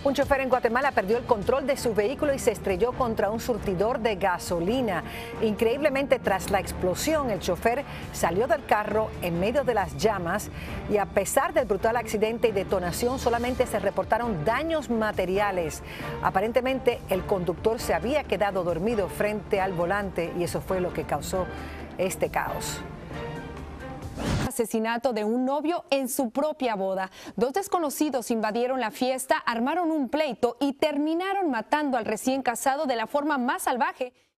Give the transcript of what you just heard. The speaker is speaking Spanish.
Un chofer en Guatemala perdió el control de su vehículo y se estrelló contra un surtidor de gasolina. Increíblemente, tras la explosión, el chofer salió del carro en medio de las llamas y a pesar del brutal accidente y detonación, solamente se reportaron daños materiales. Aparentemente, el conductor se había quedado dormido frente al volante y eso fue lo que causó este caos. Asesinato de un novio en su propia boda. Dos desconocidos invadieron la fiesta, armaron un pleito y terminaron matando al recién casado de la forma más salvaje.